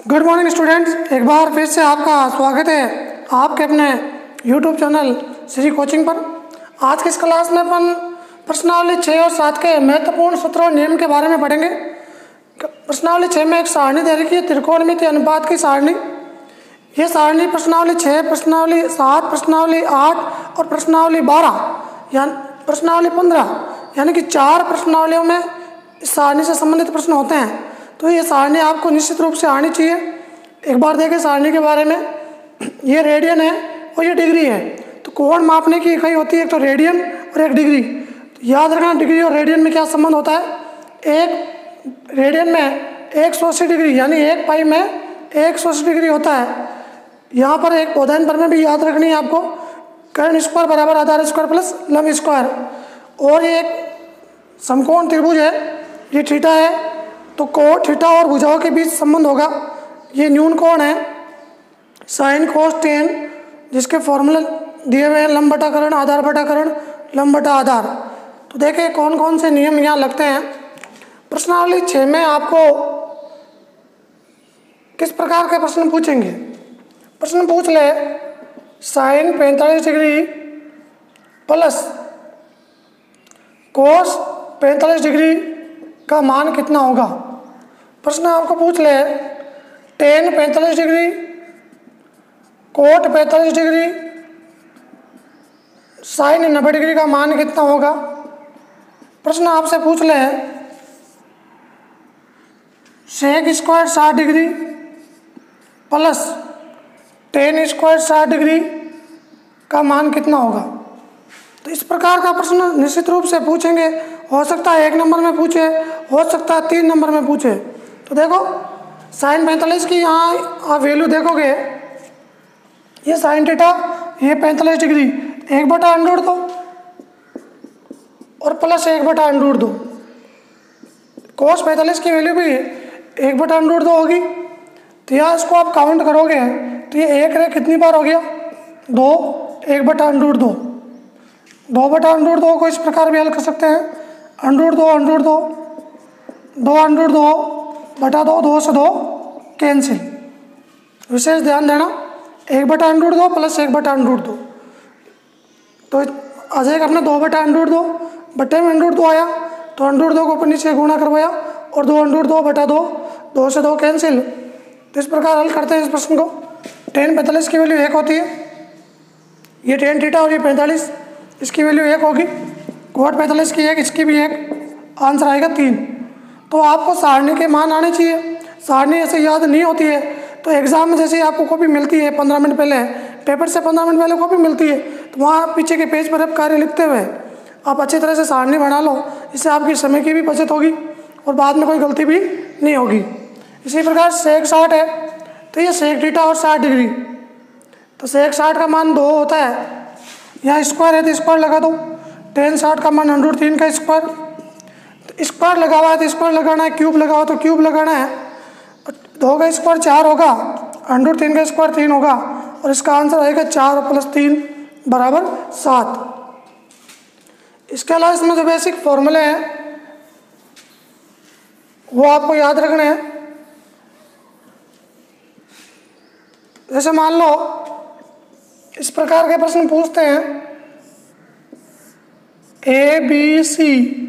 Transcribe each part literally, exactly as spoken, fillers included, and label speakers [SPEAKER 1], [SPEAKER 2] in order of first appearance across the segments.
[SPEAKER 1] Good morning students, एक बार फिर से आपका स्वागत है आपके अपने यूट्यूब चैनल श्री कोचिंग पर। आज की इस क्लास में अपन प्रश्नावली छः और सात के महत्वपूर्ण सूत्रों और नियम के बारे में पढ़ेंगे। प्रश्नावली छः में एक सारणी दे रखी है, त्रिकोणमितीय अनुपात की सारणी। ये सारणी प्रश्नावली छः, प्रश्नावली सात, प्रश्नावली आठ और प्रश्नावली बारह यानी प्रश्नावली पंद्रह यानी कि चार प्रश्नावलियों में इस सारणी से संबंधित प्रश्न होते हैं। तो ये सारणी आपको निश्चित रूप से आनी चाहिए। एक बार देखें सारणी के बारे में। ये रेडियन है और ये डिग्री है। तो कोण मापने की इकाई होती है एक तो रेडियन और एक डिग्री। तो याद रखना डिग्री और रेडियन में क्या संबंध होता है। एक रेडियन में एक सौ अस्सी डिग्री यानी एक पाई में एक सौ अस्सी डिग्री होता है। यहाँ पर एक कोसाइन पर में भी याद रखनी है आपको, कर्ण स्क्वायर बराबर आधार स्क्वायर प्लस लंब स्क्वायर। और ये एक समकोण त्रिभुज है, ये थीटा है। तो कोण थीटा और भुजाओं के बीच संबंध होगा। ये न्यून कोण है साइन कोस टेन, जिसके फॉर्मूले दिए हुए हैं लंब बटा कर्ण, आधार बटा कर्ण, लंब बटा आधार। तो देखिए कौन कौन से नियम यहाँ लगते हैं। प्रश्नावली छः में आपको किस प्रकार के प्रश्न पूछेंगे। प्रश्न पूछ ले साइन पैंतालीस डिग्री प्लस कोस पैंतालीस डिग्री का मान कितना होगा। प्रश्न आपको पूछ ले टेन पैंतालीस डिग्री, कोट पैंतालीस डिग्री, साइन नब्बे डिग्री का मान कितना होगा। प्रश्न आपसे पूछ ले सेक स्क्वायर साठ डिग्री प्लस टेन स्क्वायर साठ डिग्री का मान कितना होगा। तो इस प्रकार का प्रश्न निश्चित रूप से पूछेंगे। हो सकता है एक नंबर में पूछे, हो सकता है तीन नंबर में पूछे। तो देखो साइन पैंतालीस की यहाँ आप वैल्यू देखोगे, ये साइन थीटा, ये पैंतालीस डिग्री, एक बटा अंडर दो और प्लस एक बटा अंडर दो। कोस पैंतालीस की वैल्यू भी एक बटा अंडर दो होगी। तो यहाँ इसको आप काउंट करोगे तो ये एक रे कितनी बार हो गया, दो, एक बटा अंडर दो, दो बटा अंडर दो को इस प्रकार भी हल कर सकते हैं। अंडर दो अंडर दो, दो अंडर दो बटा दो, दो से दो कैंसिल। विशेष ध्यान देना, एक बटा अंडर दो प्लस एक बटा अंडर दो। तो अजय अपने दो बटा अंडर दो बटे में अंडर दो आया, तो अंडर दो को ऊपर नीचे गुणा करवाया और दो अंडर दो बटा दो, दो से दो कैंसिल। तो इस प्रकार हल करते हैं इस प्रश्न को। टेन पैंतालीस की वैल्यू एक होती है, ये टेन थीटा और ये पैंतालीस, इसकी वैल्यू एक होगी। कोट पैंतालीस की एक, इसकी भी एक, आंसर आएगा तीन। तो आपको सारणी के मान आने चाहिए। सारणी ऐसे याद नहीं होती है। तो एग्जाम में जैसे आपको कॉपी मिलती है पंद्रह मिनट पहले, पेपर से पंद्रह मिनट पहले कॉपी मिलती है, तो वहाँ पीछे के पेज पर अब कार्य लिखते हुए आप अच्छी तरह से सारणी बना लो। इससे आपकी समय की भी बचत होगी और बाद में कोई गलती भी नहीं होगी। इसी प्रकार सेक साठ है, तो ये सेक थीटा और साठ डिग्री, तो सेक साठ का मान दो होता है। यहाँ स्क्वायर है तो स्क्वायर लगा दो, टेन साठ का मान अंडर तीन का स्क्वायर, तो स्क्वायर लगा हुआ है तो स्क्वायर लगाना है, क्यूब लगा हुआ तो क्यूब लगाना है। दो का स्क्वायर चार होगा, अंडर तीन का स्क्वायर तीन होगा और इसका आंसर आएगा चार प्लस तीन बराबर सात। इसके अलावा इसमें जो बेसिक फॉर्मूले हैं वो आपको याद रखने हैं। जैसे मान लो इस प्रकार के प्रश्न पूछते हैं, ए बी सी,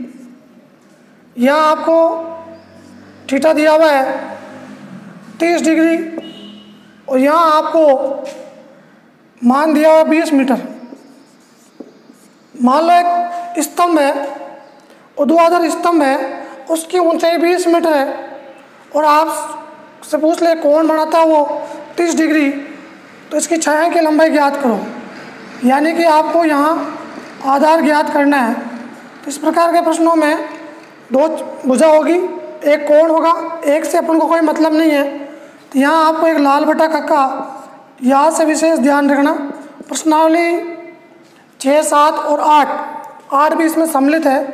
[SPEAKER 1] यहाँ आपको थीटा दिया हुआ है तीस डिग्री और यहाँ आपको मान दिया हुआ बीस मीटर। मान लो एक स्तंभ है, ऊर्ध्वाधर स्तंभ है, उसकी ऊंचाई बीस मीटर है और आप से पूछ ले कौन बनाता है वो तीस डिग्री, तो इसकी छाया की लंबाई ज्ञात करो। यानी कि आपको यहाँ आधार ज्ञात करना है। तो इस प्रकार के प्रश्नों में दो भुजा होगी, एक कोण होगा, एक से अपन को कोई मतलब नहीं है। तो यहाँ आपको एक लाल बटा कक्का यहाँ से विशेष ध्यान रखना। प्रश्नावली छः, सात और आठ, आठ भी इसमें सम्मिलित है।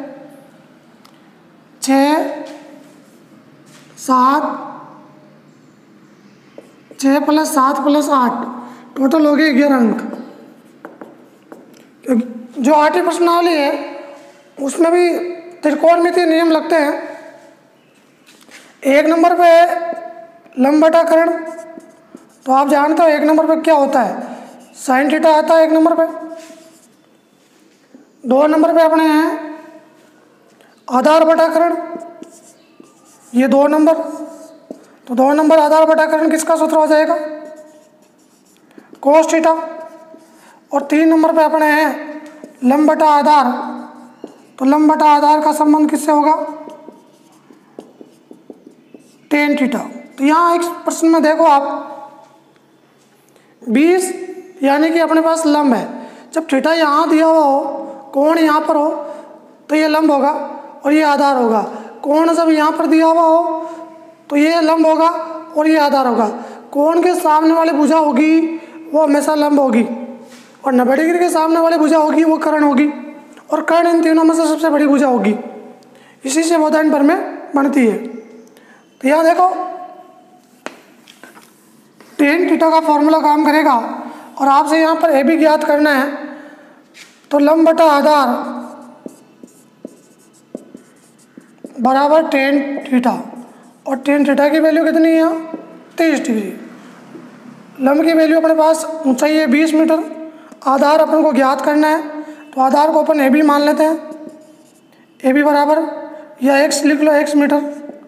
[SPEAKER 1] छः, सात, छः प्लस सात प्लस आठ, टोटल हो गए ग्यारह अंक। जो आठवीं प्रश्नावली है उसमें भी त्रिकोणमितीय नियम लगते हैं। एक नंबर पे लंब बटा कर्ण, तो आप जानते हो एक नंबर पे क्या होता है, साइन थीटा आता है एक नंबर पे। दो नंबर पे अपने हैं आधार बटा कर्ण, ये दो नंबर, तो दो नंबर आधार बटा कर्ण किसका सूत्र हो जाएगा, कोस थीटा। और तीन नंबर पे अपने हैं लंब बटा आधार, तो लंब बटा आधार का संबंध किससे होगा, टेन थीटा। तो यहाँ एक प्रश्न में देखो आप बीस यानी कि अपने पास लंब है, जब थीटा यहाँ दिया हुआ हो, कोण यहाँ पर हो, तो ये लंब होगा और ये आधार होगा। कोण जब यहाँ पर दिया हुआ हो तो ये लंब होगा और ये आधार होगा। कोण के सामने वाली भुजा होगी वो हमेशा लंब होगी, और नब्बे डिग्री के सामने वाली भुजा होगी वो कर्ण होगी, और कर्ण इन तीनों में से सबसे बड़ी भुजा होगी। इसी से बोधायन प्रमेय बनती है। तो यहाँ देखो टेन थीटा का फॉर्मूला काम करेगा, और आपसे यहाँ पर ए बी ज्ञात करना है, तो लंब बटा आधार बराबर टेन थीटा, और टेन थीटा की वैल्यू कितनी है यहाँ, तीस डिग्री। लंब की वैल्यू अपने पास ऊंचाई है बीस मीटर, आधार अपन को ज्ञात करना है, तो आधार को अपन ए बी मान लेते हैं, ए बी बराबर या एक्स लिख लो, एक्स मीटर,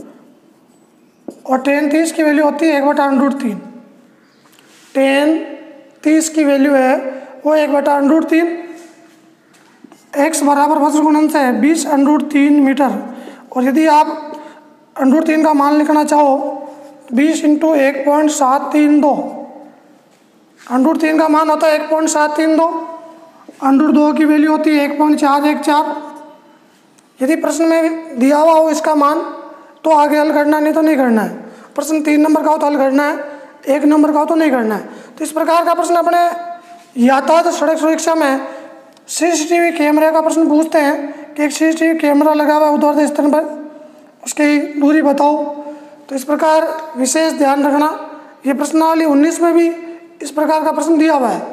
[SPEAKER 1] और टेन तीस की वैल्यू होती है एक बटा अंडरूट तीन। टेन तीस की वैल्यू है वो एक बटा अंडरूट तीन, एक्स बराबर वज्र गुणन से बीस अंडरूट तीन मीटर, और यदि आप अंडरूट तीन का मान लिखना चाहो बीस इंटू एक पॉइंट सात तीन दो, अंडरूट तीन का मान होता है एक पॉइंट सात तीन दो, अंडरूट दो की वैल्यू होती है एक पॉइंट चार एक चार। यदि प्रश्न में दिया हुआ हो इसका मान तो आगे हल करना, नहीं तो नहीं करना है। प्रश्न तीन नंबर का हो तो हल करना है, एक नंबर का हो तो नहीं करना है। तो इस प्रकार का प्रश्न अपने यातायात सड़क सुरक्षा में सीसीटीवी कैमरे का प्रश्न पूछते हैं कि एक सीसीटीवी कैमरा लगा हुआ है ऊर्ध्वाधर स्थान पर, उसकी दूरी बताओ। तो इस प्रकार विशेष ध्यान रखना, ये प्रश्नावली उन्नीस में भी इस प्रकार का प्रश्न दिया हुआ है।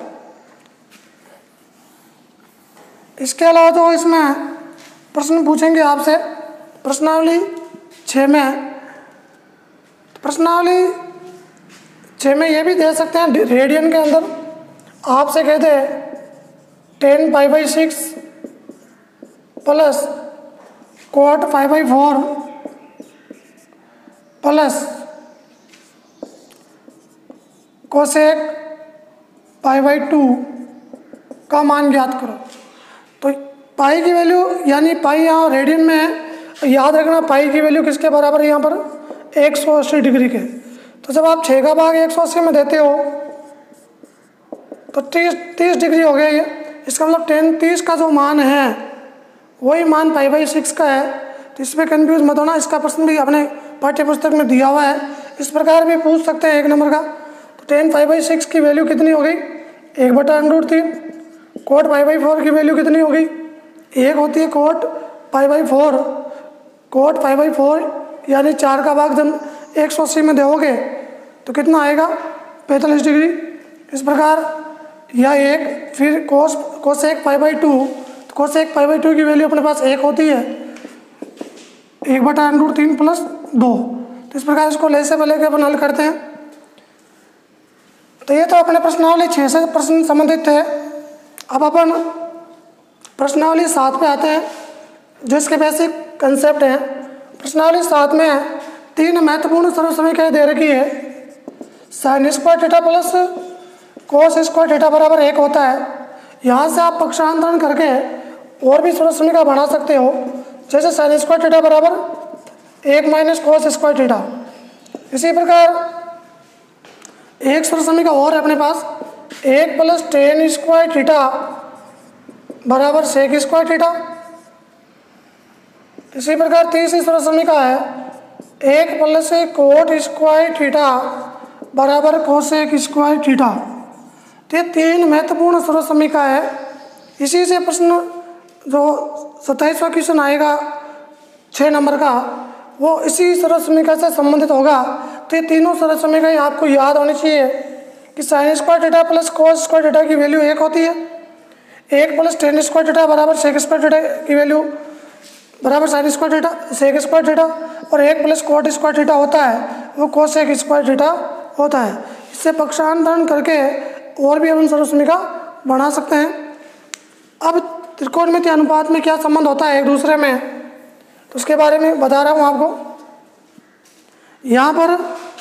[SPEAKER 1] इसके अलावा तो इसमें प्रश्न पूछेंगे आपसे प्रश्नावली छः में, प्रश्नावली छः में ये भी दे सकते हैं रेडियन के अंदर आपसे कहते हैं tan pi by six plus cot five by four plus cosec pi by two का मान ज्ञात करो। तो पाई की वैल्यू यानी पाई यहाँ रेडियन में है, याद रखना पाई की वैल्यू किसके बराबर है यहाँ पर एक सौ अस्सी डिग्री के। तो जब आप छः का भाग एक सौ अस्सी में देते हो तो तीस तीस डिग्री हो गया ये, इसका मतलब टेन तीस का जो मान है वही मान पाई बाई सिक्स का है। तो इसमें कन्फ्यूज मत होना, इसका प्रश्न भी अपने पाठ्य पुस्तक में दिया हुआ है, इस प्रकार भी पूछ सकते हैं एक नंबर का। तो टेन पाई बाई सिक्स की वैल्यू कितनी हो गई, एक बटा अंडरूट तीन। कोट पाई बाई फोर की वैल्यू कितनी हो गई, एक होती है cot pi by four, cot pi by four यानी चार का भाग जब एक सौ अस्सी में दोगे तो कितना आएगा पैंतालीस डिग्री। इस प्रकार या एक फिर cos cosec pi by two, cosec pi by two की वैल्यू अपने पास एक होती है एक बटा अंडरूट तीन प्लस दो। तो इस प्रकार इसको ले से पहले के अपन हल करते हैं। तो ये तो अपने प्रश्नावली छः से प्रश्न संबंधित थे। अब अपन प्रश्नावली सात पे आते हैं जो इसके बेसिक कंसेप्ट हैं। प्रश्नावली सात में तीन महत्वपूर्ण सरल समीकरण दे रखी है। Sine square theta plus cos square theta बराबर एक होता है। यहाँ से आप पक्षांतरण करके और भी सरल समीकरण बना सकते हो, जैसे साइन स्क्वायर थीटा बराबर एक माइनस कोस स्क्वायर थीटा। इसी प्रकार एक सरल समीकरण और है अपने पास, एक प्लस टेन स्क्वायर थीटा बराबर सेक स्क्वायर थीटा। इसी प्रकार तीसरी सरल समीकरण है एक प्लस कोट स्क्वायर थीटा बराबर कोसेक स्क्वायर थीटा। तो ये तीन महत्वपूर्ण सरल समीकरण है। इसी से प्रश्न जो सत्ताईसवां क्वेश्चन आएगा छः नंबर का वो इसी सरल समीकरण से संबंधित होगा। तो ये तीनों सरल समीकरण आपको याद होनी चाहिए कि sine square theta plus cos square theta की वैल्यू एक होती है, एक प्लस टेन स्क्वायर थीटा बराबर सेक स्क्वायर थीटा की वैल्यू बराबर sine square theta sec square theta, और एक प्लस कोट स्क्वायर थीटा होता है वो कोसेक स्क्वायर थीटा होता है। इससे पक्षांतरण करके और भी हम सर्वसमीका बना सकते हैं। अब त्रिकोणमितीय अनुपात में क्या संबंध होता है एक दूसरे में, तो उसके बारे में बता रहा हूँ आपको। यहाँ पर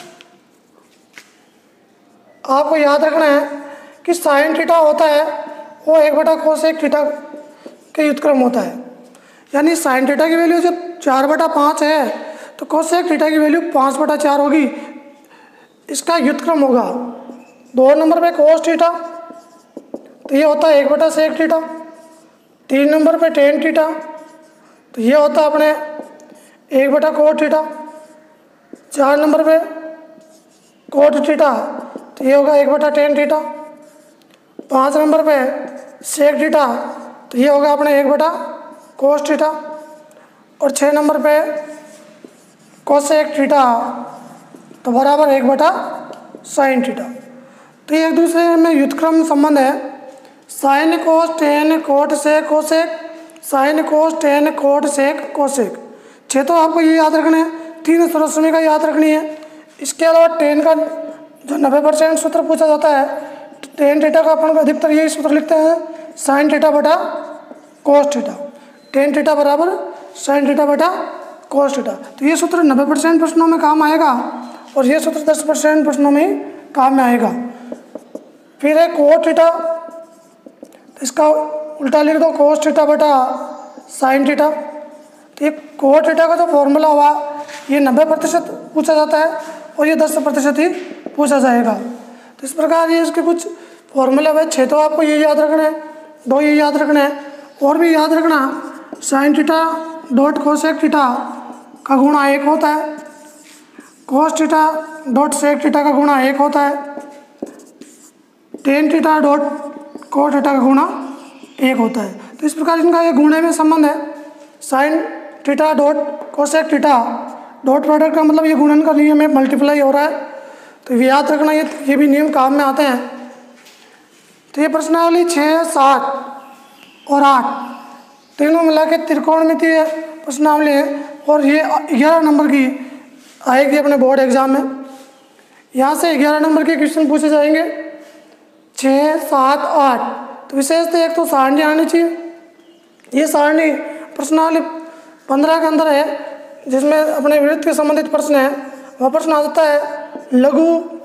[SPEAKER 1] आपको याद रखना है कि साइन थीटा होता है वो एक बटा कोसेक थीटा के व्युत्क्रम होता है। यानी साइन थीटा की वैल्यू जब चार बटा पाँच है तो कोसेक थीटा की वैल्यू पाँच बटा चार होगी, इसका व्युत्क्रम होगा। दो नंबर पे कोस थीटा तो ये होता है एक बटा सेक थीटा। तीन नंबर पे टेन थीटा तो ये होता है अपने एक बटा कोट थीटा। चार नंबर पे कोट थीटा तो ये होगा एक बटा टेन थीटा। पाँच नंबर पे सेक थीटा तो ये होगा अपने एक बटा कोस थीटा। और छः नंबर पे कोसेक थीटा तो बराबर एक बटा साइन थीटा। तो ये एक दूसरे में व्युत्क्रम संबंध है। Sine cos tan cot sec cosec, sine cos tan cot sec cosec. छः तो आपको ये याद रखना है, तीन सर्वसमीका याद रखनी है। इसके अलावा टेन का जो नब्बे परसेंट सूत्र पूछा जाता है, टेन थीटा का अपन अधिकतर यही सूत्र लिखते हैं, साइन थीटा बटा कोस थीटा। टेन थीटा बराबर साइन थीटा बटा कोस थीटा। तो ये सूत्र नब्बे परसेंट प्रश्नों में काम आएगा और ये सूत्र दस परसेंट प्रश्नों में ही काम में आएगा। फिर है कोट थीटा, इसका उल्टा लिख दो कोस थीटा बटा साइन थीटा। तो ये कोट थीटा का जो फॉर्मूला हुआ ये नब्बे प्रतिशत पूछा जाता है और ये दस प्रतिशत ही पूछा जाएगा। तो इस प्रकार ये इसके कुछ फॉर्मूले हुए। छः तो आपको ये याद रखना है, दो ये याद रखना है, और भी याद रखना sine theta dot cosec theta का गुणा एक होता है, cos theta dot sec theta का गुणा एक होता है, tan theta dot cot theta का गुणा एक होता है। तो इस प्रकार इनका ये गुणे में संबंध है। Sine theta dot cosec theta dot product का मतलब ये गुणन का नियम है, मल्टीप्लाई हो रहा है। तो ये याद रखना, ये ये भी नियम काम में आते हैं। तो ये प्रश्नावली छः सात और आठ तीनों मिला के त्रिकोणमितीय प्रश्नावली है और ये ग्यारह नंबर की आएगी अपने बोर्ड एग्जाम में। यहाँ से ग्यारह नंबर के क्वेश्चन पूछे जाएंगे, छः सात आठ। तो विशेषतः एक तो सारणी आनी चाहिए। ये सारणी प्रश्नावली पंद्रह के अंदर है जिसमें अपने वृत्त के संबंधित प्रश्न है। वह प्रश्न आ जाता है लघु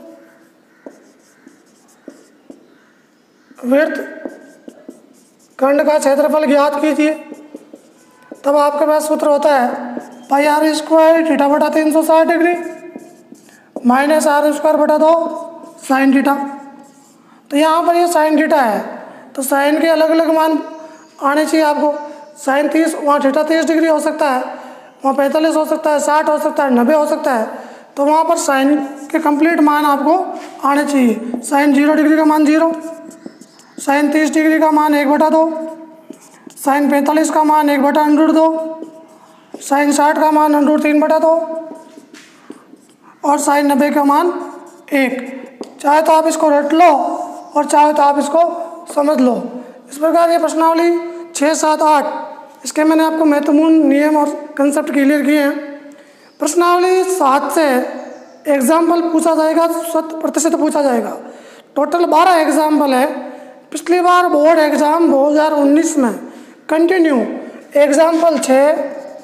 [SPEAKER 1] वृत्त खंड का क्षेत्रफल ज्ञात कीजिए। तब आपके पास सूत्र होता है पाई आर स्क्वायर थीटा बटा तीन सौ साठ डिग्री माइनस आर स्क्वायर बटा दो साइन थीटा। तो यहाँ पर ये साइन थीटा है तो साइन के अलग अलग मान आने चाहिए आपको। साइन तीस, वहाँ थीटा तीस डिग्री हो सकता है, वहाँ पैंतालीस हो सकता है, साठ हो सकता है, नब्बे हो सकता है। तो वहाँ पर साइन के कंप्लीट मान आपको आने चाहिए। साइन जीरो डिग्री का मान जीरो, साइन तीस डिग्री का मान एक बटा दो, साइन पैंतालीस का मान एक बटा अंडर दो, साइन साठ का मान अंडर तीन बटा दो और साइन नब्बे का मान एक। चाहे तो आप इसको रट लो और चाहे तो आप इसको समझ लो। इस प्रकार ये प्रश्नावली छः सात आठ, इसके मैंने आपको महत्वपूर्ण नियम और कंसेप्ट क्लियर किए हैं। प्रश्नावली सात से एग्जाम्पल पूछा जाएगा, शत प्रतिशत पूछा जाएगा। टोटल बारह एग्जाम्पल है। पिछली बार बोर्ड एग्जाम दो हज़ार उन्नीस में कंटिन्यू एग्जाम्पल छः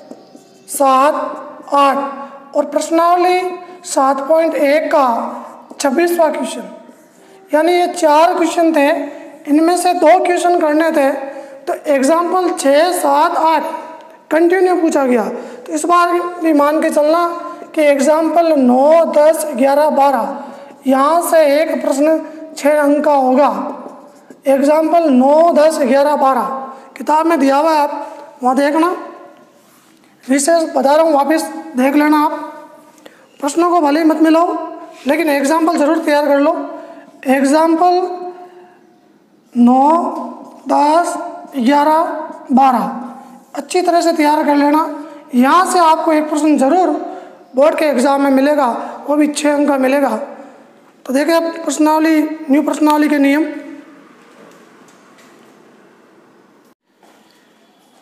[SPEAKER 1] सात आठ और प्रश्नावली सात पॉइंट एक का छब्बीसवां क्वेश्चन, यानी ये चार क्वेश्चन थे, इनमें से दो क्वेश्चन करने थे। तो एग्जाम्पल छः सात आठ कंटिन्यू पूछा गया। तो इस बार भी मान के चलना कि एग्जाम्पल नौ दस ग्यारह बारह यहाँ से एक प्रश्न छः अंक का होगा। एग्जाम्पल नौ दस ग्यारह बारह किताब में दिया हुआ है, आप वहाँ देखना। विशेष बता रहा हूँ, वापस देख लेना आप। प्रश्नों को भले ही मत मिलाओ लेकिन एग्जाम्पल ज़रूर तैयार कर लो। एग्जाम्पल नौ दस ग्यारह बारह अच्छी तरह से तैयार कर लेना। यहाँ से आपको एक प्रश्न जरूर बोर्ड के एग्ज़ाम में मिलेगा, वो भी छः अंक का मिलेगा। तो देखिए प्रश्नावली, न्यू प्रश्नावली के नियम।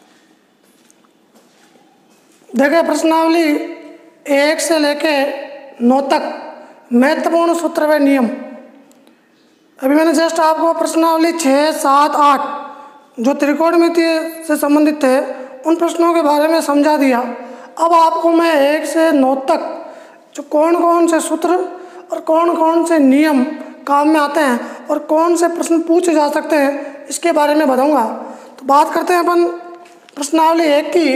[SPEAKER 1] देखिए प्रश्नावली एक से लेके नौ तक महत्वपूर्ण सूत्र व नियम। अभी मैंने जस्ट आपको प्रश्नावली छः सात आठ जो त्रिकोणमितीय से संबंधित थे उन प्रश्नों के बारे में समझा दिया। अब आपको मैं एक से नौ तक जो कौन कौन से सूत्र और कौन कौन से नियम काम में आते हैं और कौन से प्रश्न पूछे जा सकते हैं इसके बारे में बताऊंगा। तो बात करते हैं अपन प्रश्नावली एक की।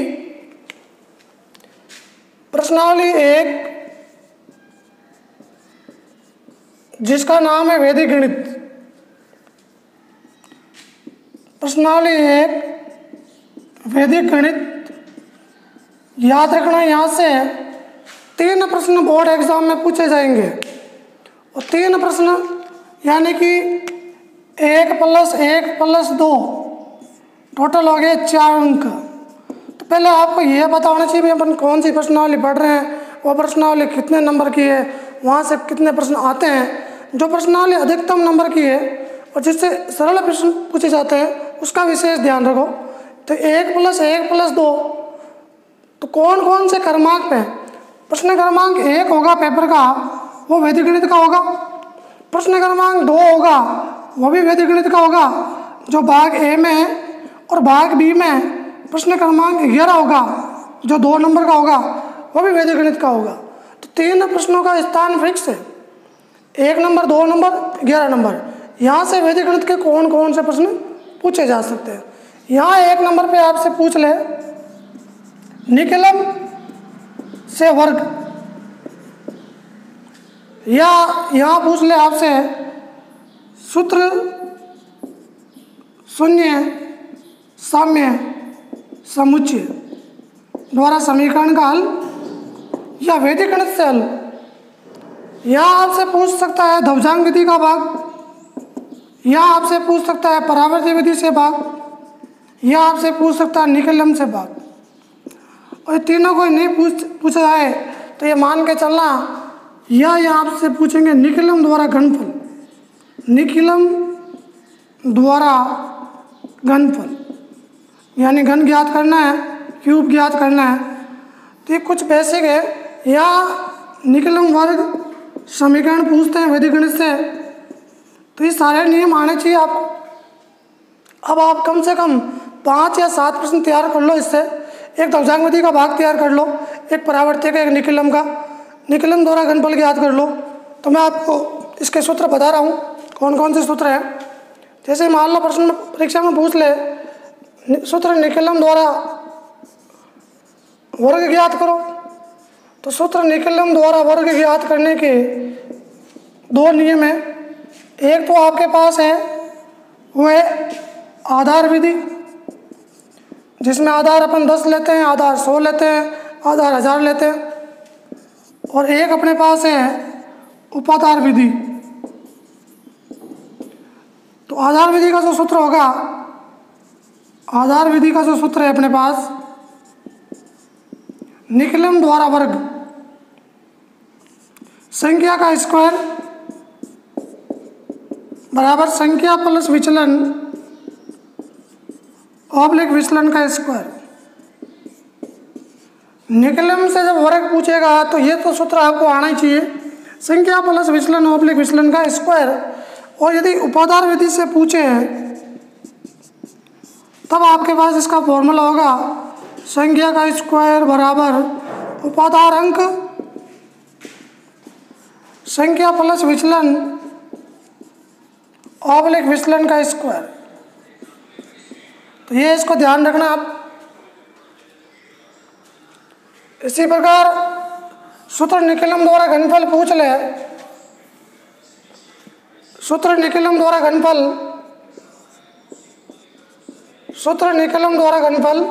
[SPEAKER 1] प्रश्नावली एक जिसका नाम है वैदिक गणित। प्रश्नावली एक वैदिक गणित। याद रखना यहाँ से तीन प्रश्न बोर्ड एग्जाम में पूछे जाएंगे और तीन प्रश्न यानी कि एक प्लस एक प्लस दो टोटल हो गए चार अंक। तो पहले आपको यह पता होना चाहिए भाई अपन कौन सी प्रश्नावली पढ़ रहे हैं, वो प्रश्नावली कितने नंबर की है, वहाँ से कितने प्रश्न आते हैं। जो प्रश्नावली अधिकतम नंबर की है और जिससे सरल प्रश्न पूछे जाते हैं उसका विशेष ध्यान रखो। तो एक प्लस एक प्लस दो तो कौन कौन से क्रमांक पे प्रश्न क्रमांक एक होगा पेपर का वो वैदिक गणित का होगा। प्रश्न क्रमांक दो होगा वो भी वैदिक गणित का होगा। जो भाग ए में और भाग बी में प्रश्न क्रमांक ग्यारह होगा जो दो नंबर का होगा वो भी वैदिक गणित का होगा। तो तीन प्रश्नों का स्थान फिक्स है, एक नंबर, दो नंबर, ग्यारह नंबर। यहाँ से वैदिक गणित के कौन कौन से प्रश्न पूछे जा सकते हैं। यहाँ एक नंबर पे आपसे पूछ ले निकलम से वर्ग, या यहाँ पूछ ले आपसे सूत्र शून्य साम्य समुच्चय द्वारा समीकरण का हल या वैदिक गणित से हल। यहाँ आपसे पूछ सकता है ध्वजांग विधि का भाग, यहाँ आपसे पूछ सकता है परावर्ती विधि से भाग, यहाँ आपसे पूछ सकता है निकलम से भाग। और तीनों को नहीं पूछ पूछा जाए तो ये मान के चलना या ये आपसे पूछेंगे निकलम द्वारा घनफल, निकलम द्वारा घनफल यानी घन ज्ञात करना है, क्यूब ज्ञात करना है। तो ये कुछ बेसिक है। या निकलम वर्ग समीकरण पूछते हैं वैदिक गणित से, तो ये सारे नियम आने चाहिए आपको। अब आप कम से कम पाँच या सात प्रश्न तैयार कर लो इससे। एक ध्वजांग विधि का भाग तैयार कर लो, एक परावर्ती का, एक निकलम का, निकलम द्वारा घनफल याद कर लो। तो मैं आपको इसके सूत्र बता रहा हूँ कौन कौन से सूत्र हैं। जैसे मान लो प्रश्न परीक्षा में पूछ ले सूत्र निकलम द्वारा वर्ग ज्ञात करो, तो सूत्र निकलम द्वारा वर्ग ज्ञात करने के दो नियम हैं। एक तो आपके पास है वो है आधार विधि, जिसमें आधार अपन दस लेते हैं, आधार सौ लेते हैं, आधार हज़ार लेते हैं। और एक अपने पास है उपाधार विधि। तो आधार विधि का जो सूत्र होगा, आधार विधि का जो सूत्र है अपने पास निकलम द्वारा वर्ग संख्या का स्क्वायर बराबर संख्या प्लस विचलन ऑब्लिक विचलन का स्क्वायर। निकलम से जब वर्ग पूछेगा तो ये तो सूत्र आपको आना ही चाहिए, संख्या प्लस विचलन ऑब्लिक विचलन का स्क्वायर। और यदि उपाधार विधि से पूछे तब आपके पास इसका फॉर्मूला होगा संख्या का स्क्वायर बराबर उपाधार अंक संख्या प्लस विचलन ऑब्लिक विचलन का स्क्वायर। तो ये इसको ध्यान रखना आप। इसी प्रकार सूत्र निकलम द्वारा घनफल पूछ ले, सूत्र निकलम द्वारा घनफल सूत्र निकलम द्वारा घनफल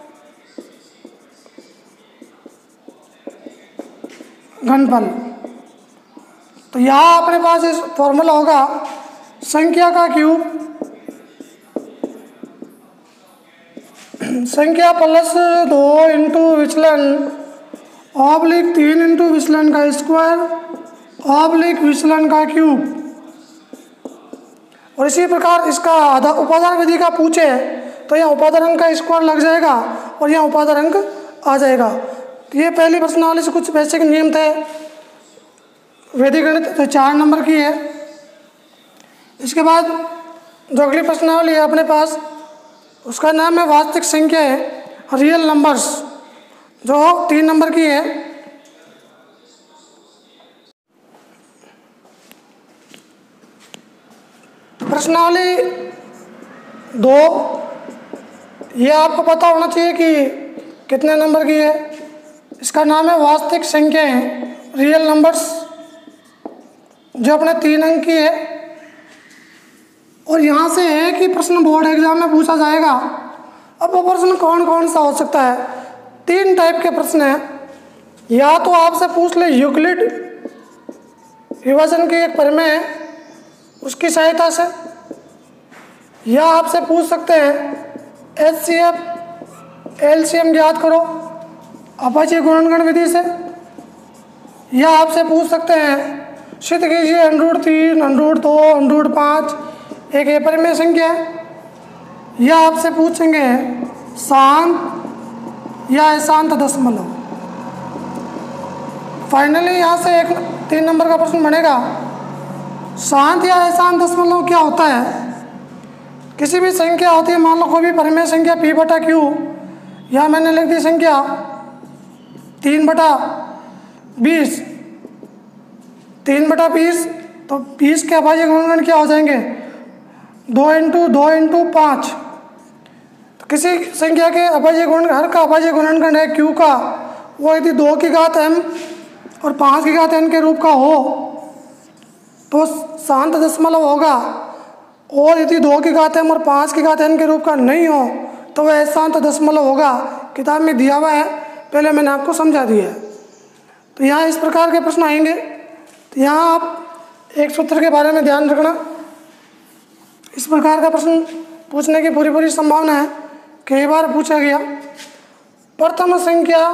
[SPEAKER 1] घनफल तो यहाँ अपने पास इस फॉर्मूला होगा संख्या का क्यूब संख्या प्लस दो इंटू विचलन ऑब्लिक तीन इंटू विचलन का स्क्वायर ऑब्लिक विचलन का क्यूब। और इसी प्रकार इसका आधा उपाधार विधि का पूछे तो यहाँ उपाधार अंक का स्क्वायर लग जाएगा और यहाँ उपाधार अंक आ जाएगा। तो ये पहली प्रश्नावली से कुछ बेसिक नियम थे। वैदिक गणित तो चार नंबर की है। इसके बाद जो अगली प्रश्नावली है अपने पास, उसका नाम है वास्तविक संख्याएं, रियल नंबर्स, जो तीन नंबर की है। प्रश्नावली दो, ये आपको पता होना चाहिए कि कितने नंबर की है। इसका नाम है वास्तविक संख्याएं, रियल नंबर्स, जो अपने तीन अंक की है। और यहाँ से है कि प्रश्न बोर्ड एग्जाम में पूछा जाएगा। अब वो प्रश्न कौन कौन सा हो सकता है? तीन टाइप के प्रश्न हैं। या तो आपसे पूछ ले यूक्लिड विभाजन की एक प्रमेय है, उसकी सहायता से, या आपसे पूछ सकते हैं एच सी एफ एल सी एम ज्ञात करो अपचय गुणनगण विधि से, या आपसे पूछ सकते हैं सिद्ध कीजिए अंडरूट तीन, अंडरूट दो, अंडरूट पाँच एक अपरिमेय संख्या है, या आपसे पूछेंगे शांत या अशांत दशमलव। फाइनली यहाँ से एक तीन नंबर का प्रश्न बनेगा, शांत या अशांत दशमलव क्या होता है? किसी भी संख्या होती है, मान लो कोई भी परिमेय संख्या पी बटा क्यू, या मैंने लिख दी संख्या तीन बटा बीस, तीन बटा बीस, तो बीस के अभाज्य गुणनखंड क्या हो जाएंगे? दो इंटू दो इंटू पाँच। तो किसी संख्या के अभाज्य गुण हर का अभाज्य गुणनखंड है क्यू का, वो यदि दो की घात एम और पाँच की घात एन के रूप का हो तो शांत दशमलव होगा, और यदि दो की घात एम और पाँच की घात एन के रूप का नहीं हो तो वह अशांत दशमलव होगा। किताब में दिया हुआ है, पहले मैंने आपको समझा दिया है। तो यहाँ इस प्रकार के प्रश्न आएंगे। तो यहाँ आप एक सूत्र के बारे में ध्यान रखना, इस प्रकार का प्रश्न पूछने की पूरी पूरी संभावना है, कई बार पूछा गया। प्रथम संख्या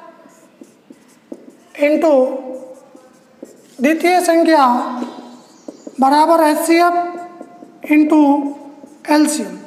[SPEAKER 1] इंटू द्वितीय संख्या बराबर एच सी F into L C M.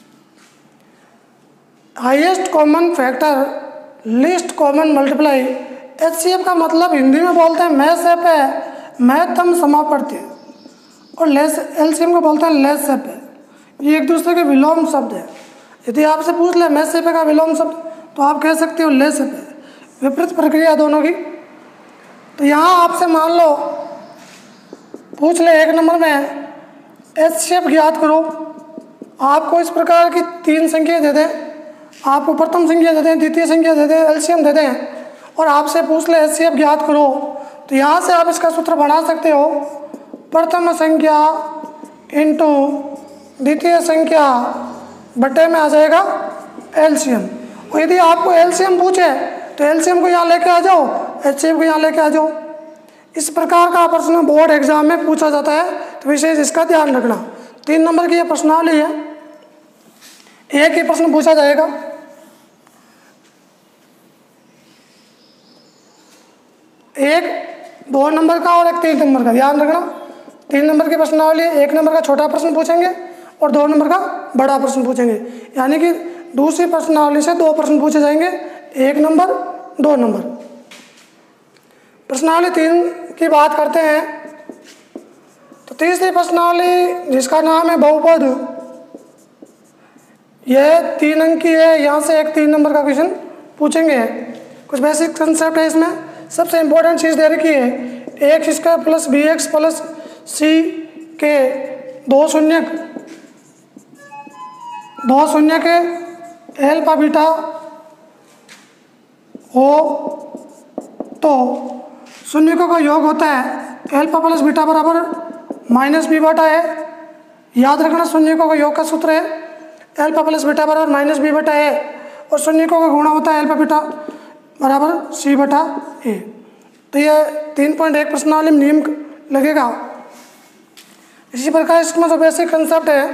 [SPEAKER 1] Highest common factor least common multiply. एच सी एफ का मतलब हिंदी में बोलते हैं मैथ सेप है, महत्तम समापवर्ती, और लेस एल सी एम को बोलते हैं लेस सेप है। ये एक दूसरे के विलोम शब्द है। यदि आपसे पूछ ले मैथ सेप का विलोम शब्द, तो आप कह सकते हो लेस सेप है, विपरीत प्रक्रिया दोनों की। तो यहाँ आपसे मान लो पूछ ले एक नंबर में एच सी एफ ज्ञात करो, आपको इस प्रकार की तीन संख्या दे दें, आपको प्रथम संख्या दे दें, द्वितीय संख्या दे दें, एल सी एम दे दें, और आपसे पूछ ले एच सी एफ ज्ञात करो, तो यहाँ से आप इसका सूत्र बना सकते हो, प्रथम संख्या इंटू द्वितीय संख्या बटे में आ जाएगा एल सी एम। और यदि आपको एल सी एम पूछे तो एल सी एम को यहाँ लेके आ जाओ, एच सी एफ को यहाँ लेके आ जाओ। इस प्रकार का प्रश्न बोर्ड एग्जाम में पूछा जाता है, तो विशेष इसका ध्यान रखना। तीन नंबर की यह प्रश्नावली है, एक ही प्रश्न पूछा जाएगा। एक दो नंबर का और एक तीन नंबर का, ध्यान रखना। तीन नंबर की प्रश्नावली, एक नंबर का छोटा प्रश्न पूछेंगे और दो नंबर का बड़ा प्रश्न पूछेंगे, यानी कि दूसरी प्रश्नावली से दो प्रश्न पूछे जाएंगे, एक नंबर दो नंबर। प्रश्नावली तीन की बात करते हैं, तो तीसरी प्रश्नावली जिसका नाम है बहुपद, यह तीन अंक की है। यहाँ से एक तीन नंबर का क्वेश्चन पूछेंगे। कुछ बेसिक कंसेप्ट है इसमें। सबसे इम्पोर्टेंट चीज़ दे रखी है, x square plus b x plus c के दो शून्य दो शून्य के एल्फा बीटा हो तो शून्यकों का योग होता है एल्फा प्लस बीटा बराबर माइनस बी बटा है। याद रखना, शून्यकों का योग का सूत्र है एल्फा प्लस बीटा बराबर माइनस बी बटा है, और शून्यकों का गुणा होता है एल्फा बीटा बराबर सी बटा ए। तो यह तीन पॉइंट एक प्रश्नावली में नियम लगेगा। इसी प्रकार इसमें जो बेसिक कंसेप्ट है,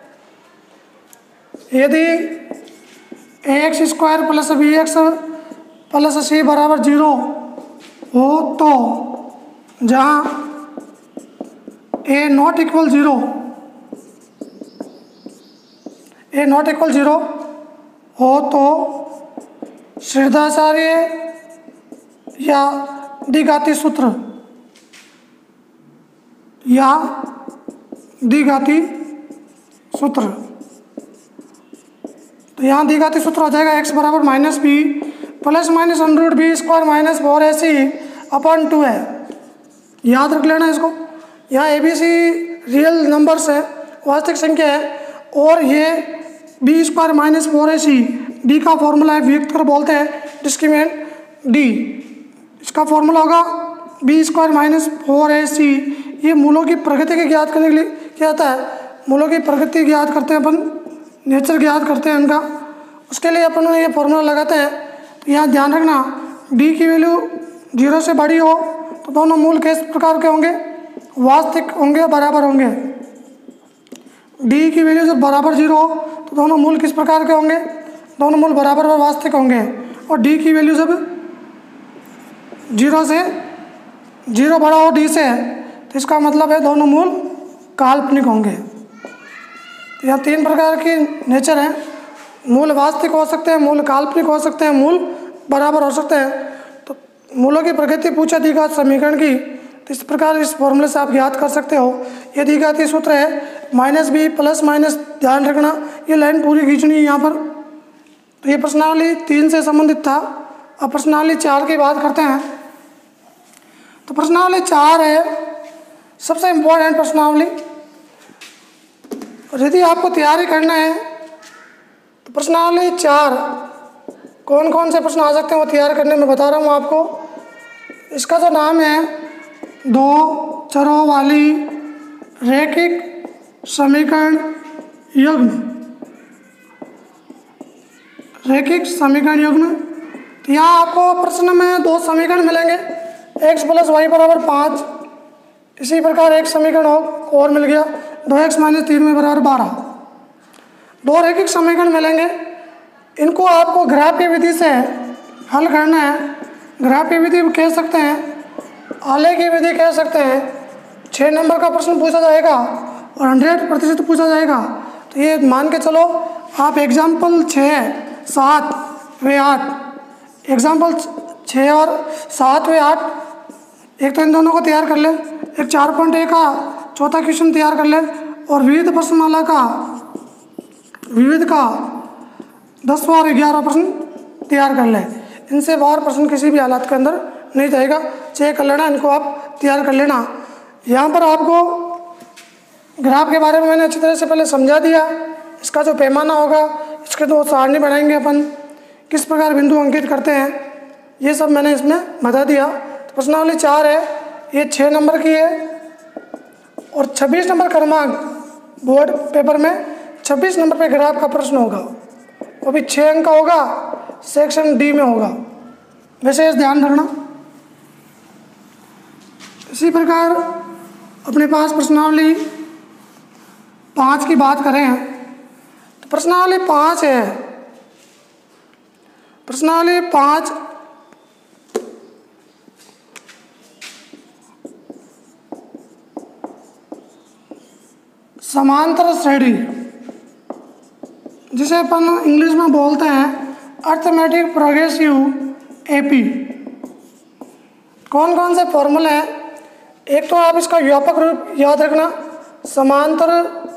[SPEAKER 1] यदि x square plus b x plus c बराबर जीरो हो तो जहाँ a not equal zero a not equal zero हो तो श्रीधाचार्य या द्विघाती सूत्र या द्विघाती सूत्र। तो यहाँ द्विघाती सूत्र हो जाएगा एक्स बराबर minus b plus minus under root b square minus four a c upon two है। याद रख लेना इसको। यहाँ a b c real numbers है, वास्तविक संख्या है, और ये b square minus four a c D का फॉर्मूला है, वियुक्त बोलते हैं डिस्क्रिमिनेंट डी। इसका फॉर्मूला होगा b square minus four a c. ये मूलों की प्रगति की ज्ञात करने के लिए क्या आता है, मूलों की प्रगति ज्ञात करते हैं अपन, नेचर ज्ञात करते हैं उनका, उसके लिए अपन ये फॉर्मूला लगाते हैं। तो यहाँ ध्यान रखना डी की वैल्यू जीरो से बड़ी हो तो दोनों मूल किस प्रकार के होंगे, वास्तविक होंगे, बराबर होंगे। डी की वैल्यू जब बराबर जीरो हो तो दोनों मूल किस प्रकार के होंगे, दोनों मूल बराबर और वास्तविक होंगे। और डी की वैल्यू जब जीरो से जीरो बड़ा हो डी से तो इसका मतलब है दोनों मूल काल्पनिक होंगे। यहाँ तीन प्रकार की नेचर हैं, मूल वास्तविक हो सकते हैं, मूल काल्पनिक हो सकते हैं, मूल बराबर हो सकते हैं। तो मूलों की प्रगति पूछा द्विघात समीकरण की, तो इस प्रकार इस फॉर्मूले से आप ज्ञात कर सकते हो। ये द्विघाती सूत्र है माइनस बी प्लस माइनस, ध्यान रखना ये लाइन पूरी खींचनी है यहाँ पर। तो ये प्रश्नावली तीन से संबंधित था। अब प्रश्नावली चार की बात करते हैं। तो प्रश्नावली चार है सबसे इम्पोर्टेंट प्रश्नावली, और यदि आपको तैयारी करना है तो प्रश्नावली चार कौन कौन से प्रश्न आ सकते हैं वो तैयार करने में बता रहा हूँ आपको। इसका जो नाम है दो चरों वाली रैखिक समीकरण युग्म, रैखिक समीकरण युग्म। तो यहाँ आपको प्रश्न में दो समीकरण मिलेंगे, एक्स प्लस वाई बराबर पाँच, इसी प्रकार एक समीकरण और मिल गया दो एक्स माइनस तीन में बराबर बारह। दो रैखिक समीकरण मिलेंगे, इनको आपको ग्राफ की विधि से हल करना है। ग्राफ की विधि कह सकते हैं, आलेख की विधि कह सकते हैं। छः नंबर का प्रश्न पूछा जाएगा और हंड्रेड प्रतिशत पूछा जाएगा। तो ये मान के चलो आप एग्जाम्पल छः सात व आठ, एग्जाम्पल छः और सात व आठ, एक तो इन दोनों को तैयार कर ले, एक चार पॉइंट एक का चौथा क्वेश्चन तैयार कर ले, और विविध प्रश्नमाला का विविध का दसवां और ग्यारहवां प्रश्न तैयार कर ले। इनसे बाहर प्रश्न किसी भी हालत के अंदर नहीं जाएगा, चेक कर लेना, इनको आप तैयार कर लेना। यहाँ पर आपको ग्राफ के बारे में मैंने अच्छी तरह से पहले समझा दिया। इसका जो पैमाना होगा, इसके दो सारणी बनाएंगे अपन, किस प्रकार बिंदु अंकित करते हैं, ये सब मैंने इसमें बता दिया। तो प्रश्नावली चार है, ये छः नंबर की है और छब्बीस नंबर क्रमांक बोर्ड पेपर में छब्बीस नंबर पे ग्राफ का प्रश्न होगा, वो भी छः अंक का होगा, सेक्शन डी में होगा, वैसे ध्यान रखना। इसी प्रकार अपने पास प्रश्नावली पाँच की बात करें तो प्रश्नावली पाँच है। प्रश्नावली पाँच समांतर श्रेणी, जिसे अपन इंग्लिश में बोलते हैं अर्थमेटिक प्रोग्रेसिव एपी। कौन कौन से फॉर्मूले हैं, एक तो आप इसका व्यापक रूप याद रखना, समांतर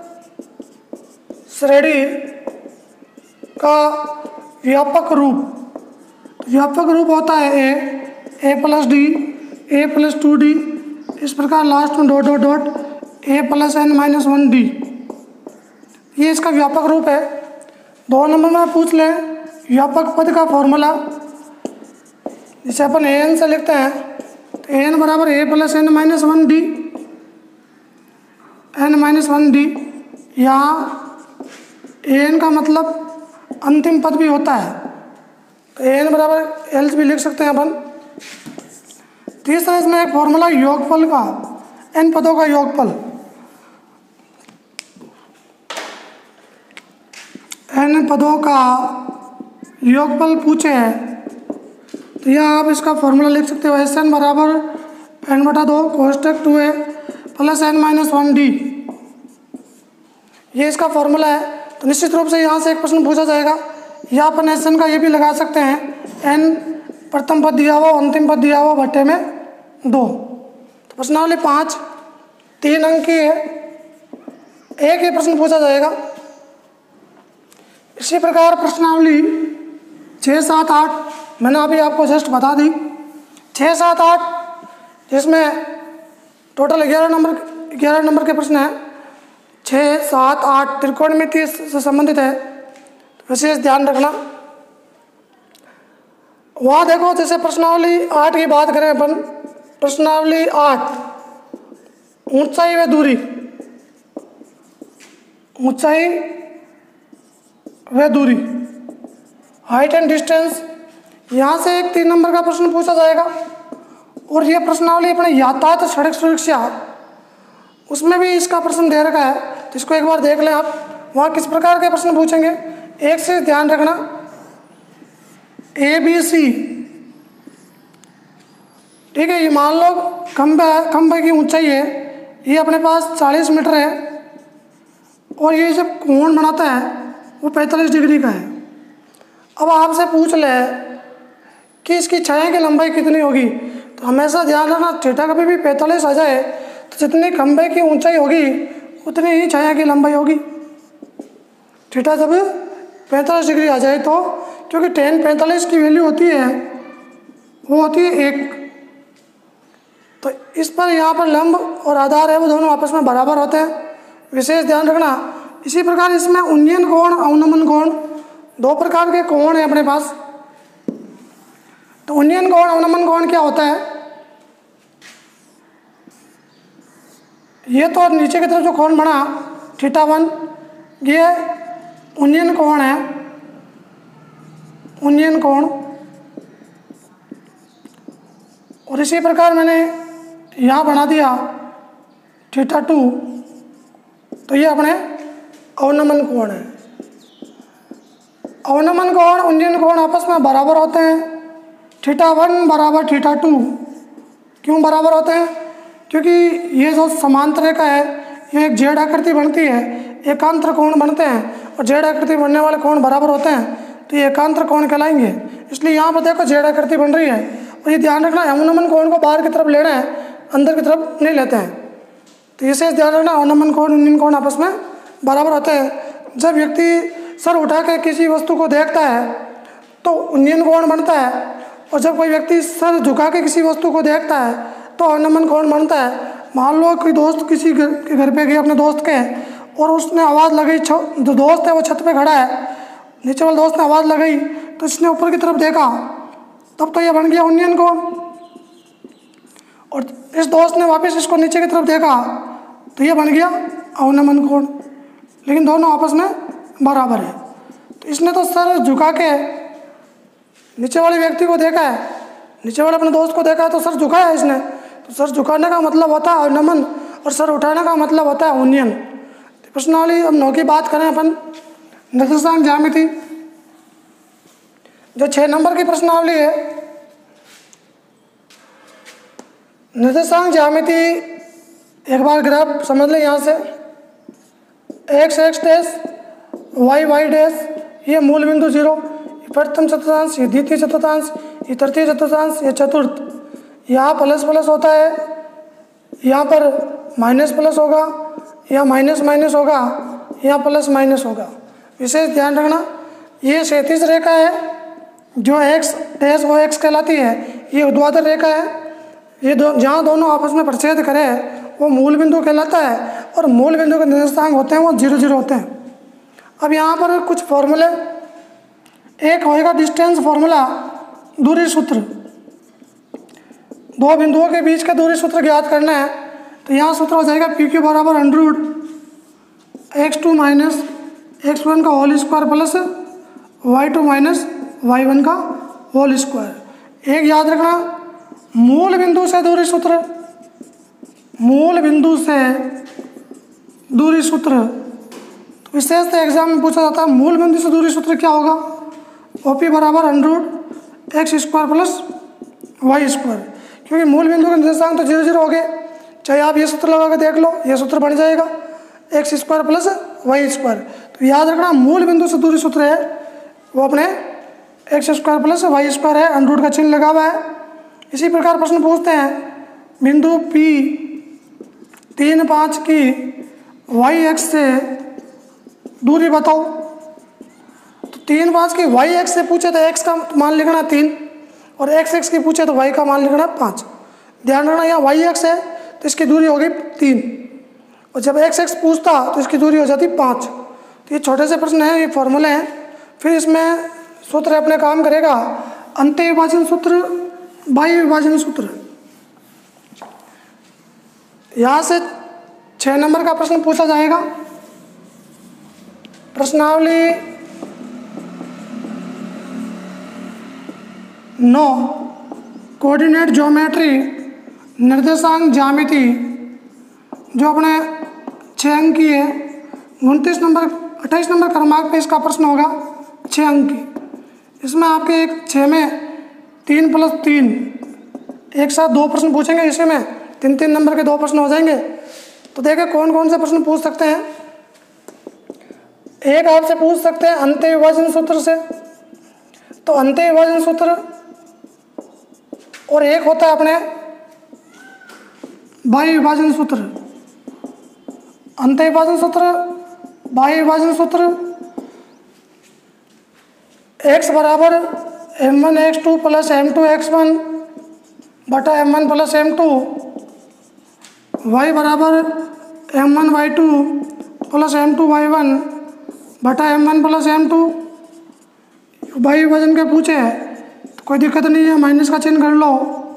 [SPEAKER 1] श्रेणी का व्यापक रूप, व्यापक रूप होता है a a plus d, a plus two d, इस प्रकार लास्ट में dot dot dot a plus n minus one d, ये इसका व्यापक रूप है। दो नंबर में पूछ लें व्यापक पद का फॉर्मूला, जिसे अपन ए एन से लिखते हैं, तो ए एन बराबर a plus n minus one d, n minus one d. यहाँ ए एन का मतलब अंतिम पद भी होता है, तो ए एन बराबर एल भी लिख सकते हैं अपन। तीसरा इसमें एक फॉर्मूला योगफल का, एन पदों का योगफल, एन पदों का योगफल पूछे है तो यह आप इसका फॉर्मूला लिख सकते हो, एस एन बराबर एन बटा दो कोष्टक two a plus n minus one d, ये इसका फॉर्मूला है। तो निश्चित रूप से यहाँ से एक प्रश्न पूछा जाएगा, या अपन एस एन का ये भी लगा सकते हैं, एन प्रथम पद दिया हुआ, अंतिम पद दिया हुआ, बट्टे में दो। तो प्रश्नावली पाँच तीन अंक की है, एक ही प्रश्न पूछा जाएगा। इसी प्रकार प्रश्नावली छः सात आठ मैंने अभी आपको जस्ट बता दी। छः सात आठ जिसमें टोटल ग्यारह नंबर ग्यारह नंबर के प्रश्न हैं। छः सात आठ त्रिकोणमिति से संबंधित है, तो विशेष ध्यान रखना। वहाँ देखो जैसे प्रश्नावली आठ की बात करें अपन, प्रश्नावली आठ ऊंचाई व दूरी, ऊंचाई व दूरी, हाइट एंड डिस्टेंस, यहाँ से एक तीन नंबर का प्रश्न पूछा जाएगा। और ये प्रश्नावली अपने यातायात सड़क सुरक्षा, उसमें भी इसका प्रश्न दे रखा है, तो इसको एक बार देख लें आप। वहाँ किस प्रकार के प्रश्न पूछेंगे, एक से ध्यान रखना, ए बी सी, ठीक है। ये मान लो खंबा खंबे की ऊंचाई है, ये अपने पास चालीस मीटर है, और ये जब कोण बनाता है वो पैंतालीस डिग्री का है। अब आपसे पूछ ले कि इसकी छाया की लंबाई कितनी होगी, तो हमेशा ध्यान रखना थीटा कभी भी पैंतालीस आ जाए तो जितनी खंबे की ऊंचाई होगी उतनी ही छाया की लंबाई होगी। थीटा जब पैंतालीस डिग्री आ जाए तो, क्योंकि टेन पैंतालीस की वैल्यू होती है वो होती है एक, तो इस पर यहाँ पर लंब और आधार है वो दोनों आपस में बराबर होते हैं, विशेष ध्यान रखना। इसी प्रकार इसमें उन्नयन कोण अवनमन कोण दो प्रकार के कोण हैं अपने पास। तो उन्नयन कोण अवनमन कोण क्या होता है, ये तो नीचे की तरफ जो कोण बना थीटा वन, ये उन्नयन कोण है, उन्नयन कोण। और इसी प्रकार मैंने यहाँ बना दिया थीटा टू, तो ये अपने अवनमन कोण है। अवनमन कोण उन्नयन कोण आपस में बराबर होते हैं, थीटा वन बराबर थीटा टू। क्यों बराबर होते हैं, क्योंकि ये जो समांतर रेखा है ये एक जेड आकृति बनती है, एकांतर कोण बनते हैं, और जेड आकृति बनने वाले कोण बराबर होते हैं, तो ये एकांतर कोण कहलाएंगे। इसलिए यहाँ पर देखो जेड आकृति बन रही है, और ये ध्यान रखना अवनमन कोण को बाहर की तरफ लेना है, अंदर की तरफ नहीं लेते हैं। तो इसे ध्यान रखना अवनमन कोण उन्नयन कोण आपस में बराबर होते हैं। जब व्यक्ति सर उठा के किसी वस्तु को देखता है तो उन्नयन कोण बनता है, और जब कोई व्यक्ति सर झुका के किसी वस्तु को देखता है तो अवनमन कोण बनता है। मान लो कोई दोस्त किसी घर के घर पे गए अपने दोस्त के, और उसने आवाज़ लगाई, जो दोस्त है वो छत पे खड़ा है, नीचे वाले दोस्त ने आवाज़ लगाई तो इसने ऊपर की तरफ देखा, तब तो ये बन गया उन्नयन कोण। और इस दोस्त ने वापस इसको नीचे की तरफ देखा तो ये बन गया अवनमन कोण, लेकिन दोनों आपस में बराबर है। तो इसने तो सर झुका के नीचे वाले व्यक्ति को देखा है, नीचे वाले अपने दोस्त को देखा है, तो सर झुकाया है इसने, तो सर झुकाने का मतलब होता है अवनमन, और सर उठाने का मतलब होता है उन्नयन। तो प्रश्नावली अब नौ की बात करें अपन, निर्देशांक ज्यामिति, जो छः नंबर की प्रश्नावली है। निर्देशांक ज्यामिति एक बार ग्राफ समझ लें। यहाँ से x x dash, y y dash, ये मूल बिंदु जीरो, ये प्रथम चतुर्थांश, ये द्वितीय चतुर्थांश, ये तृतीय चतुर्थांश, ये चतुर्थ। यहाँ प्लस प्लस होता है, यहाँ पर माइनस प्लस होगा, यहाँ माइनस माइनस होगा, यहाँ प्लस माइनस होगा। विशेष ध्यान रखना, ये क्षैतिज रेखा है जो एक्स डैश ओ एक्स कहलाती है, ये ऊर्ध्वाधर रेखा है, ये दो जहाँ दोनों आपस में प्रतिच्छेद करें वो मूल बिंदु कहलाता है, और मूल बिंदु के निर्देशांक होते हैं वो जीरो जीरो होते हैं। अब यहाँ पर कुछ फॉर्मूले, एक होएगा डिस्टेंस फॉर्मूला, दूरी सूत्र, दो बिंदुओं के बीच का दूरी सूत्र ज्ञात करना है। तो यहाँ सूत्र हो जाएगा पी क्यू बराबर under root x two minus x one का whole square plus y two minus y one का होल स्क्वायर। एक याद रखना, मूल बिंदु से दूरी सूत्र, मूल बिंदु से दूरी सूत्र, तो विशेषतः एग्जाम में पूछा जाता है मूल बिंदु से दूरी सूत्र क्या होगा, ओपी बराबर under root x square plus y square. क्योंकि मूल बिंदु के निर्देशांक तो जीरो जीरो हो गए, चाहे आप ये सूत्र लगा के देख लो, ये सूत्र बन जाएगा x square plus y square. तो याद रखना मूल बिंदु से दूरी सूत्र है वो अपने x square plus y square है, अंडर रूट का चिन्ह लगा हुआ है। इसी प्रकार प्रश्न पूछते हैं बिंदु P तीन पाँच की वाई एक्स से दूरी बताओ। तो तीन पाँच की वाई एक्स से पूछे तो एक्स का मान लिखना तीन, और एक्स एक्स की पूछे तो वाई का मान लिखना पाँच। ध्यान रखना यहाँ वाई एक्स है तो इसकी दूरी होगी तीन, और जब एक्स एक्स पूछता तो इसकी दूरी हो जाती पाँच। तो ये छोटे से प्रश्न हैं, ये फॉर्मूले हैं। फिर इसमें सूत्र अपने काम करेगा, अंत्य विभाजन सूत्र, बाह्य विभाजन सूत्र। यहाँ से छः नंबर का प्रश्न पूछा जाएगा। प्रश्नावली नौ, कोऑर्डिनेट ज्योमेट्री, निर्देशांक ज्यामिति, जो अपने छः अंक की है। उनतीस नंबर अट्ठाईस नंबर क्रमांक पे इसका प्रश्न होगा, छः अंक की। इसमें आपके एक छः में तीन प्लस तीन, एक साथ दो प्रश्न पूछेंगे, इसी में तीन तीन नंबर के दो प्रश्न हो जाएंगे। तो देखें कौन कौन से प्रश्न पूछ सकते हैं। एक आपसे पूछ सकते हैं अंत्य विभाजन सूत्र से, तो अंत्य विभाजन सूत्र, और एक होता है अपने बाह्य विभाजन सूत्र। अंत्य विभाजन सूत्र, बाह्य विभाजन सूत्र, x बराबर m one x two plus m two x one बटा m one plus m two, y बराबर m one y two plus m two y one बटा m one plus m two. बाह्य विभाजन के पूछे तो कोई दिक्कत नहीं है, माइनस का चिन्ह कर लो,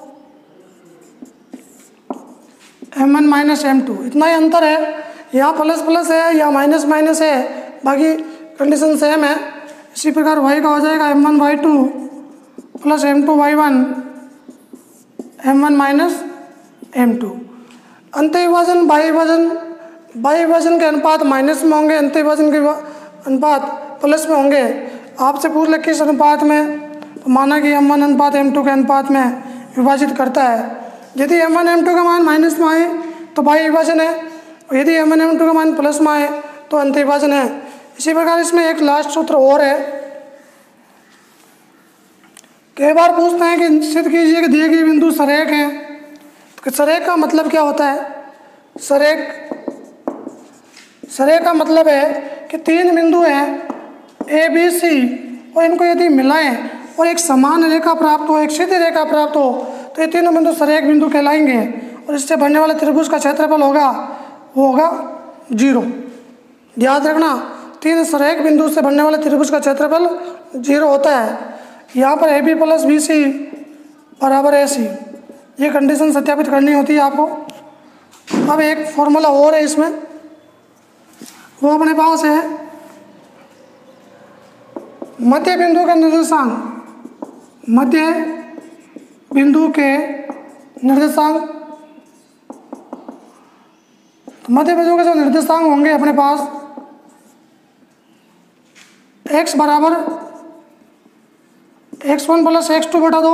[SPEAKER 1] m one minus m two, इतना ही अंतर है। यहाँ प्लस प्लस है, यहाँ माइनस माइनस है, बाकी कंडीशन सेम है। इसी प्रकार वाई का हो जाएगा m one y two plus m two y one, m one minus m two. अंत्य विभाजन, बाह्य विभाजन, बाह्य विभाजन के अनुपात माइनस में होंगे, अंत्य विभाजन के अनुपात प्लस में होंगे। आपसे पूछ ले किस अनुपात में, तो माना कि एम वन अनुपात एम टू के अनुपात में विभाजित करता है। यदि एम वन एम टू का मान माइनस में आए तो बाह्य विभाजन है, और यदि एम वन एम टू का मान प्लस में आए तो अंत्य विभाजन है। इसी प्रकार इसमें एक लास्ट सूत्र और है। कई बार पूछते हैं कि सिद्ध कीजिए कि दिए गए बिंदु सरेख हैं। तो सरेख का मतलब क्या होता है? सरेख सरेख का मतलब है कि तीन बिंदु हैं ए बी सी, और इनको यदि मिलाएं और एक समान रेखा प्राप्त हो, एक सीधी रेखा प्राप्त हो, तो ये तीनों बिंदु सरेख बिंदु कहलाएंगे। और इससे बनने वाले त्रिभुज का क्षेत्रफल होगा वो होगा जीरो। याद रखना, तीन सरेख बिंदु से बनने वाले त्रिभुज का क्षेत्रफल जीरो होता है। यहाँ पर A B plus B C बराबर ए सी, ये कंडीशन सत्यापित करनी होती है आपको। अब एक फॉर्मूला और है इसमें, वो अपने पास है मध्य बिंदु का निर्देशांक, मध्य बिंदु के निर्देशांक। तो मध्य बिंदु के जो निर्देशांक होंगे अपने पास, x बराबर x one plus x two बटा दो,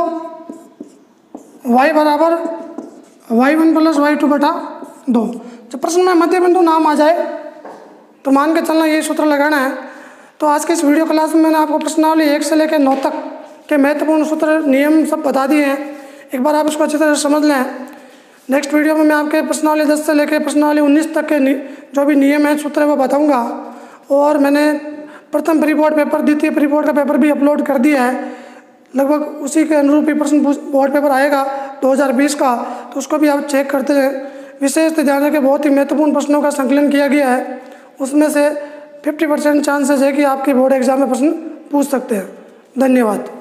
[SPEAKER 1] y बराबर y one plus y two बटा दो। जब प्रश्न में मध्य बिंदु नाम आ जाए तो मान के चलना यही सूत्र लगाना है। तो आज के इस वीडियो क्लास में मैंने आपको प्रश्नावली एक से लेकर नौ तक के महत्वपूर्ण सूत्र, नियम सब बता दिए हैं। एक बार आप इसको अच्छी तरह समझ लें। नेक्स्ट वीडियो में मैं आपके प्रश्नावली दस से लेकर प्रश्नावली उन्नीस तक के जो भी नियम है, सूत्र है, वो बताऊँगा। और मैंने प्रथम प्री बोर्ड पेपर, द्वितीय प्री बोर्ड का पेपर भी अपलोड कर दिया है। लगभग उसी के अनुरूप ही प्रश्न बोर्ड पेपर आएगा दो हज़ार बीस का, तो उसको भी आप चेक करते रहें। विशेष ध्यान रखें, बहुत ही महत्वपूर्ण प्रश्नों का संकलन किया गया है। उसमें से पचास परसेंट चांसेस है कि आपके बोर्ड एग्जाम में प्रश्न पूछ सकते हैं। धन्यवाद।